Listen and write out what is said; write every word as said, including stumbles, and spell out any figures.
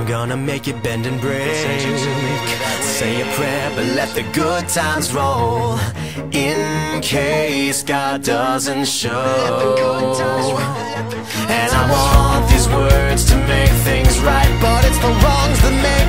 gonna make you bend and break. Say a prayer, but let the good times roll, in case God doesn't show. And I want these words to make things right, but it's the wrongs that make